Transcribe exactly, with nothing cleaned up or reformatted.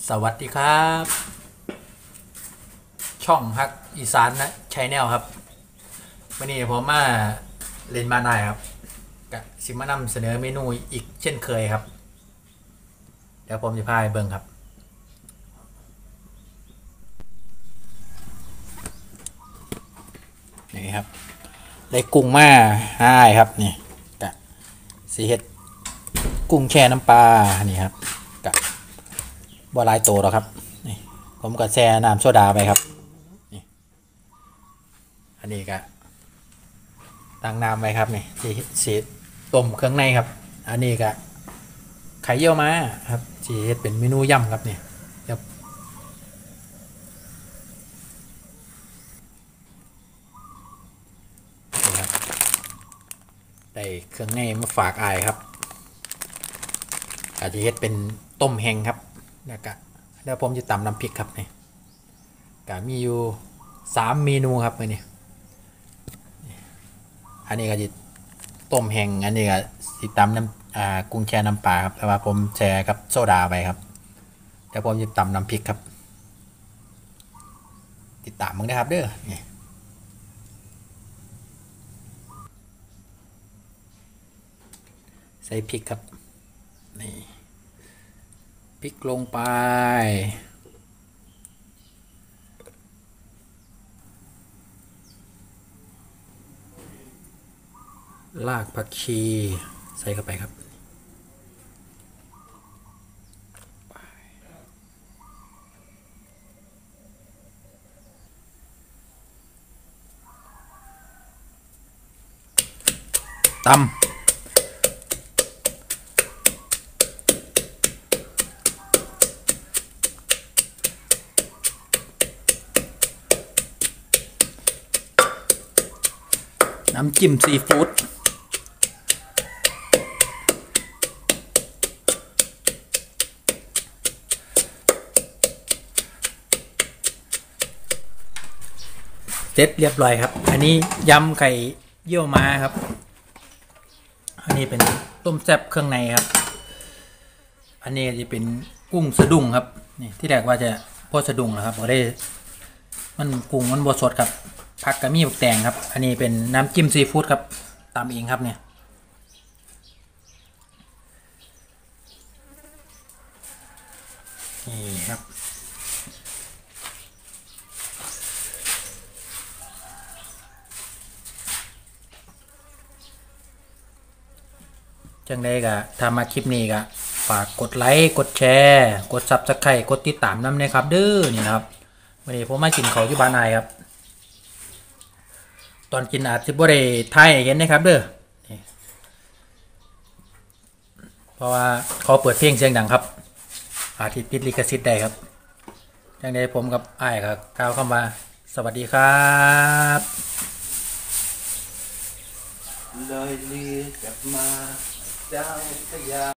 สวัสดีครับช่องฮักอีสานนะชแนลครับวันนี้ผมมาเล่นมาได้ครับกับซิมานำเสนอเมนูอีกเช่นเคยครับเดี๋ยวผมจะพาไปเบิ่งครับนี่ครับได้กุ้งมาให้ครับนี่กะสีเห็ดกุ้งแช่น้ำปลานี่ครับกะบัวลายโตแล้วครับนี่ผมก็แช่น้ำโซดาไปครับนี่อันนี้ก็ตั้งน้ำไว้ครับนี่สีสีต้มเครื่องในครับอันนี้ก็ไข่เยี่ยวม้าครับสีเห็ดเป็นเมนูยำครับนี่ครับนี่ครับได้เครื่องในมาฝากอายครับอาจจะเห็ดเป็นต้มแห้งครับแล้วก็เดี๋ยวผมจะตำน้ำพริกครับนี่ก็มีอยู่สามเมนูครับนี่อันนี้ก็จะต้มแห้งอันนี้ก็สิตำน้ำอ่ากุ้งแช่น้ำปลาครับแต่ว่าผมแช่กับโซดาไปครับเดี๋ยวผมจะตำน้ำพริกครับติดตามมึงนะครับเด้อนี่ใส่พริกครับนี่พริกลงไปรากผักชีใส่เข้าไปครับตำน้ำจิ้มซีฟู้ดเสร็จเรียบร้อยครับอันนี้ยำไข่เยี่ยวม้าครับอันนี้เป็นต้มแซ่บเครื่องในครับอันนี้จะเป็นกุ้งสะดุ้งครับนี่ที่แรกว่าจะพอสะดุ้งนะครับพอได้มันกุ้งมันบดสดครับผักกระมี่ผักแตงครับอันนี้เป็นน้ำจิ้มซีฟู้ดครับตามเองครับเนี่ยนี่ครับจังได้ก็ถ้ามาคลิปนี้ก็ฝากกดไลค์กดแชร์กดซับสไครต์กดติดตามน้ำนะครับเด้อนี่นะครับวันนี้ผมมากินเขาอยู่บ้านนายครับตอนกินอาจจะบ่ได้ถ่ายให้เห็นนะครับเด้อเพราะว่าเขาเปิดเพลงเสียงดังครับอาทิตย์ติดลิขสิทธิ์ได้ครับจังได้ผมกับอ้ายครับกล่าวคำว่าสวัสดีครับเลยเรียกกลับมาเจ้าพระยา